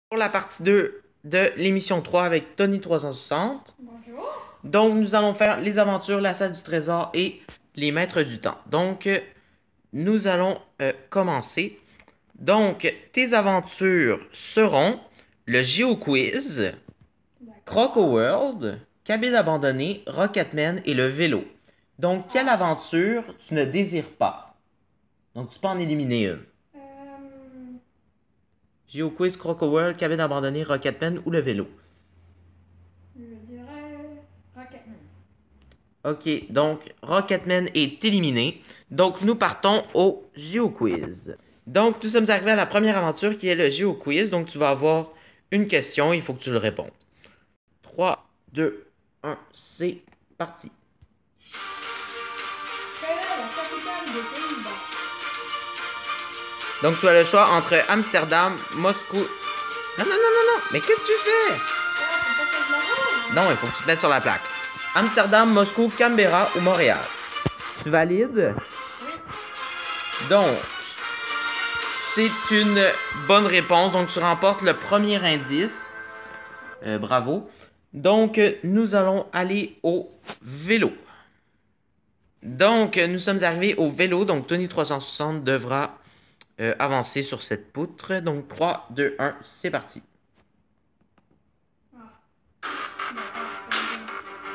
Pour la partie 2 de l'émission 3 avec Tony 360. Bonjour. Donc, nous allons faire les aventures, la salle du trésor et les maîtres du temps. Donc, nous allons commencer. Donc, tes aventures seront le GeoQuiz, Croco World, Cabine abandonnée, Rocketman et le vélo. Donc, quelle aventure tu ne désires pas? Donc, tu peux en éliminer une. GeoQuiz, Croco World, Cabine abandonnée, Rocketman ou le vélo. Je dirais Rocketman. Ok, donc Rocketman est éliminé. Donc nous partons au GeoQuiz. Donc nous sommes arrivés à la première aventure qui est le GeoQuiz. Donc tu vas avoir une question, il faut que tu le répondes. 3, 2, 1, c'est parti. Quelle est la capitale des Pays-Bas? Donc tu as le choix entre Amsterdam, Moscou... Non, non, non, non, non, mais qu'est-ce que tu fais? Ah, faut pas que je la vois. Non, il faut que tu te mettes sur la plaque. Amsterdam, Moscou, Canberra ou Montréal. Tu valides? Oui. Donc, c'est une bonne réponse. Donc, tu remportes le premier indice. Bravo. Donc, nous allons aller au vélo. Donc, nous sommes arrivés au vélo. Donc, Tony 360 devra avancer sur cette poutre. Donc, 3, 2, 1, c'est parti. Ah. D'accord, c'est bon.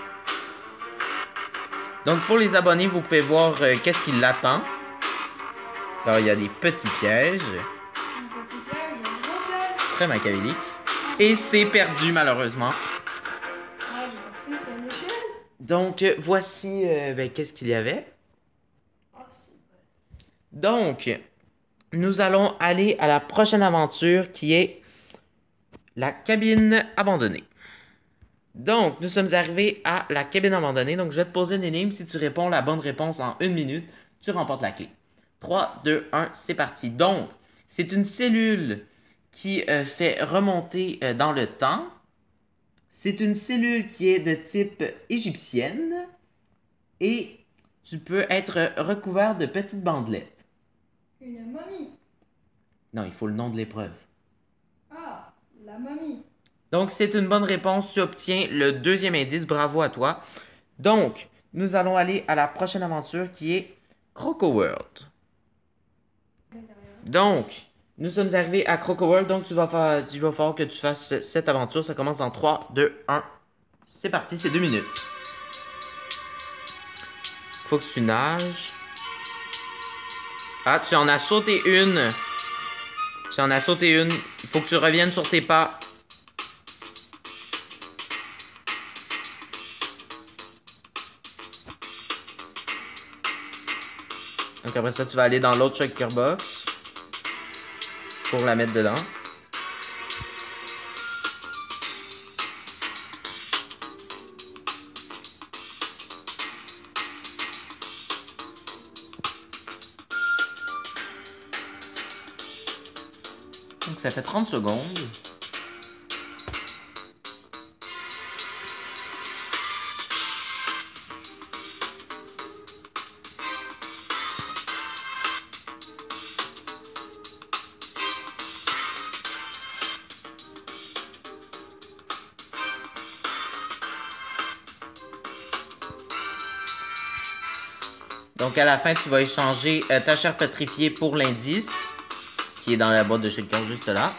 Donc, pour les abonnés, vous pouvez voir qu'est-ce qui l'attend. Alors, il y a des petits pièges. Un petit piège, un gros piège. Très machiavélique. Et c'est perdu, malheureusement. Ah, j'ai pas cru, c'était une échelle. Donc, voici qu'est-ce qu'il y avait. Ah, c'est Donc, nous allons aller à la prochaine aventure qui est la cabine abandonnée. Donc, nous sommes arrivés à la cabine abandonnée. Donc, je vais te poser une énigme. Si tu réponds la bonne réponse en 1 minute, tu remportes la clé. 3, 2, 1, c'est parti. Donc, c'est une cellule qui fait remonter dans le temps. C'est une cellule qui est de type égyptienne. Et tu peux être recouvert de petites bandelettes. une momie. Non, il faut le nom de l'épreuve. Ah, la momie. Donc, c'est une bonne réponse. Tu obtiens le deuxième indice. Bravo à toi. Donc, nous allons aller à la prochaine aventure qui est Croco World. Donc, nous sommes arrivés à Croco World. Donc, il va falloir que tu fasses cette aventure. Ça commence dans 3, 2, 1. C'est parti, c'est 2 minutes. Faut que tu nages. Ah, tu en as sauté une. Tu en as sauté une. Il faut que tu reviennes sur tes pas. Donc après ça, tu vas aller dans l'autre Shulker Box pour la mettre dedans. Donc ça fait 30 secondes. Donc à la fin, tu vas échanger ta chair pétrifiée pour l'indice, qui est dans la boîte de Shulker juste là.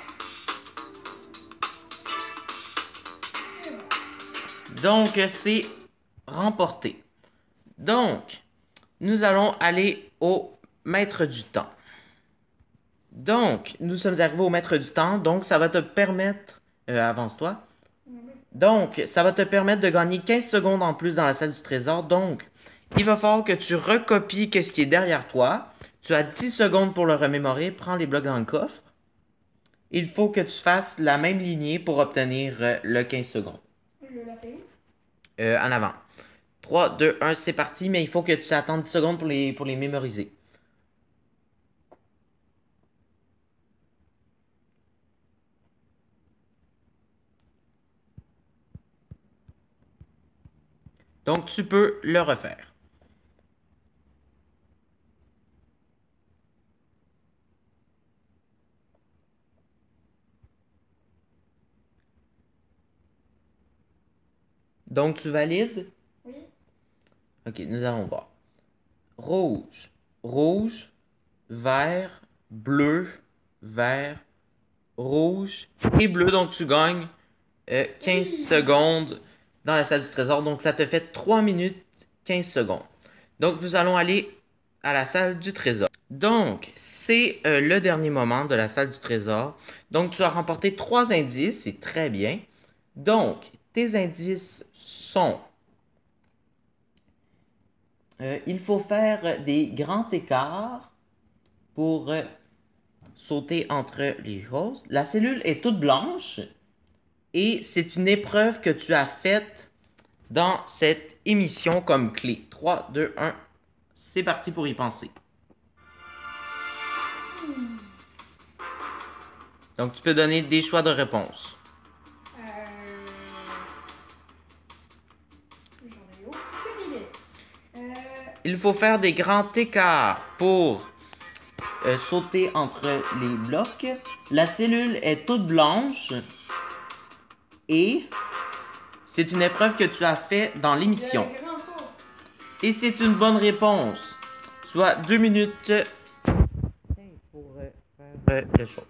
Et voilà. Donc c'est remporté. Donc, nous allons aller au maître du temps. Donc, nous sommes arrivés au maître du temps. Donc, ça va te permettre... avance-toi. Donc, ça va te permettre de gagner 15 secondes en plus dans la salle du trésor. Donc, il va falloir que tu recopies ce qui est derrière toi. Tu as 10 secondes pour le remémorer. Prends les blocs dans le coffre. Il faut que tu fasses la même lignée pour obtenir le 15 secondes. Je la fais où? En avant. 3, 2, 1, c'est parti. Mais il faut que tu attendes 10 secondes pour les mémoriser. Donc, tu peux le refaire. Donc, tu valides? Oui. Ok, nous allons voir. Rouge, rouge, vert, bleu, vert, rouge et bleu. Donc, tu gagnes 15 secondes dans la salle du trésor. Donc, ça te fait 3 minutes 15 secondes. Donc, nous allons aller à la salle du trésor. Donc, c'est le dernier moment de la salle du trésor. Donc, tu as remporté 3 indices, c'est très bien. Donc, tes indices sont... il faut faire des grands écarts pour sauter entre les choses. La cellule est toute blanche et c'est une épreuve que tu as faite dans cette émission comme clé. 3, 2, 1, c'est parti pour y penser. Donc, tu peux donner des choix de réponse. J'en ai aucune idée. Il faut faire des grands écarts pour sauter entre les blocs. La cellule est toute blanche et c'est une épreuve que tu as fait dans l'émission. Le grand saut. Et c'est une bonne réponse. Tu as 2 minutes pour faire les choses.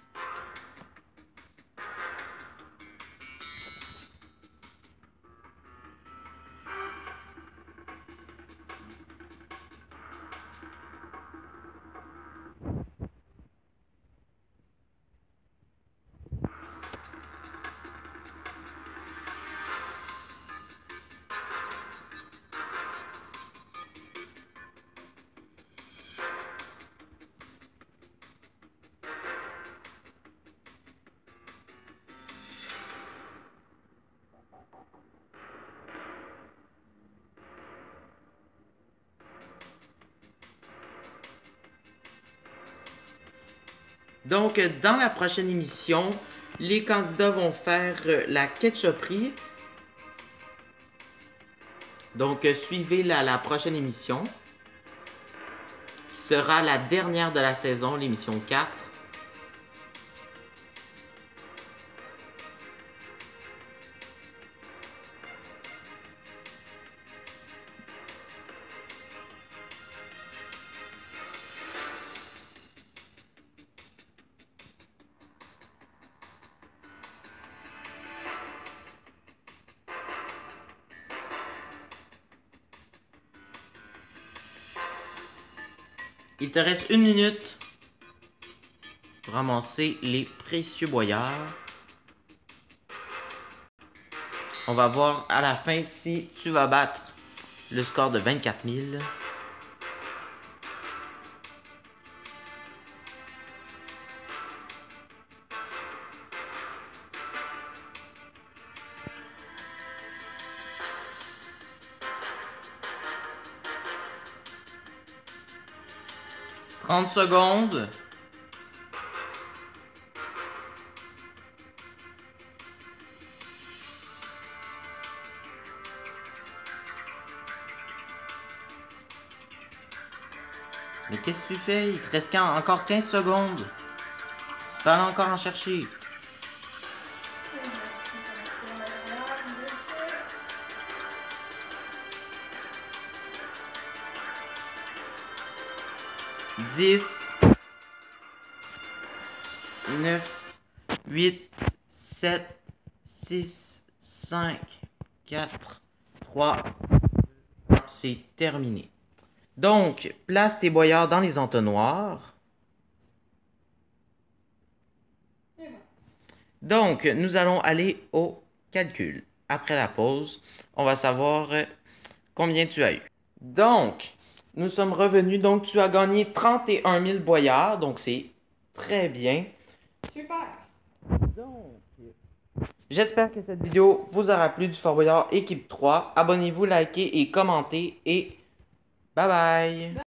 Donc, dans la prochaine émission, les candidats vont faire la ketchuperie. Donc, suivez la prochaine émission, qui sera la dernière de la saison, l'émission 4. Il te reste 1 minute pour ramasser les précieux boyards. On va voir à la fin si tu vas battre le score de 24 000. « 30 secondes. Mais qu'est-ce que tu fais? Il te reste encore 15 secondes. Tu peux aller encore en chercher. « 10, 9, 8, 7, 6, 5, 4, 3, c'est terminé. Donc, place tes boyards dans les entonnoirs. Donc, nous allons aller au calcul. Après la pause, on va savoir combien tu as eu. Donc, nous sommes revenus. Donc, tu as gagné 31 000 boyards. Donc, c'est très bien. Super. Donc, j'espère que cette vidéo vous aura plu du Fort Boyard équipe 3. Abonnez-vous, likez et commentez. Et bye bye.